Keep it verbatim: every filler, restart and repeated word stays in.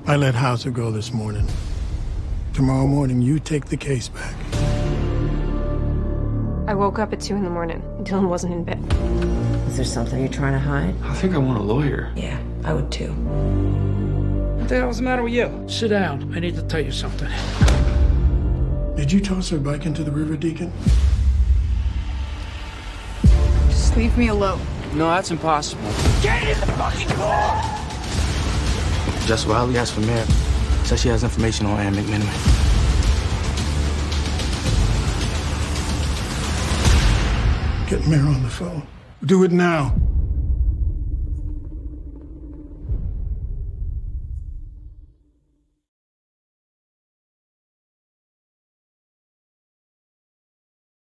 I let Hauser go this morning. Tomorrow morning, you take the case back. I woke up at two in the morning. Dylan wasn't in bed. Is there something you're trying to hide? I think I want a lawyer. Yeah, I would too. What the hell's the matter with you? Sit down. I need to tell you something. Did you toss her bike into the river, Deacon? Just leave me alone. No, that's impossible. Get in the fucking car! Just Wiley asked for Mare. Says she has information on Ann McMiniman. Get Mare on the phone. Do it now.